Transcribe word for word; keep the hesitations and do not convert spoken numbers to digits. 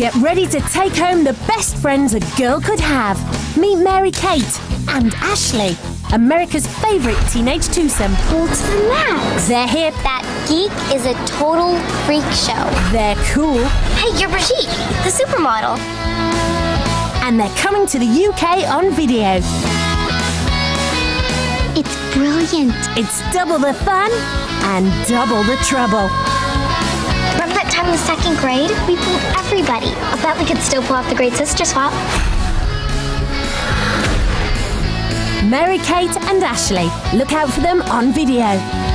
Get ready to take home the best friends a girl could have. Meet Mary-Kate and Ashley, America's favorite teenage twosome. What's the max? They're hip. That geek is a total freak show. They're cool. Hey, you're Brigitte, the supermodel. And they're coming to the U K on video. It's brilliant. It's double the fun and double the trouble. Remember that time in the second grade? We fooled everybody. I bet we could still pull off the great sister swap. Mary-Kate and Ashley. Look out for them on video.